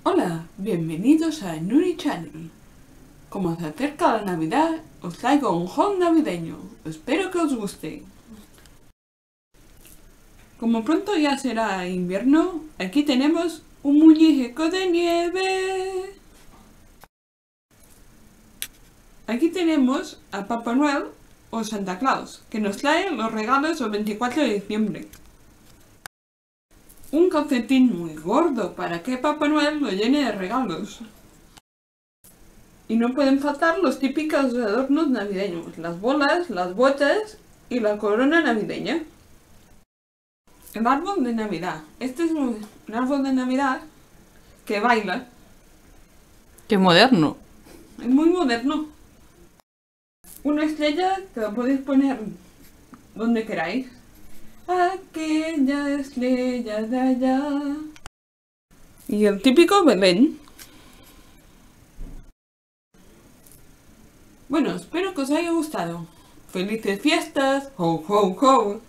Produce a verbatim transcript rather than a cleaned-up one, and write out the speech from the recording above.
Hola, bienvenidos a Nuri Channel. Como se acerca la Navidad, os traigo un haul navideño. Espero que os guste. Como pronto ya será invierno, aquí tenemos un muñeco de nieve. Aquí tenemos a Papá Noel o Santa Claus, que nos trae los regalos el veinticuatro de diciembre. Un calcetín muy gordo para que Papá Noel lo llene de regalos. Y no pueden faltar los típicos adornos navideños, las bolas, las botas y la corona navideña. El árbol de Navidad. Este es un árbol de Navidad que baila. ¡Qué moderno! Es muy moderno. Una estrella que la podéis poner donde queráis. Aquella estrella de allá. Y el típico Belén. Bueno, espero que os haya gustado. ¡Felices fiestas! ¡Ho, ho, ho!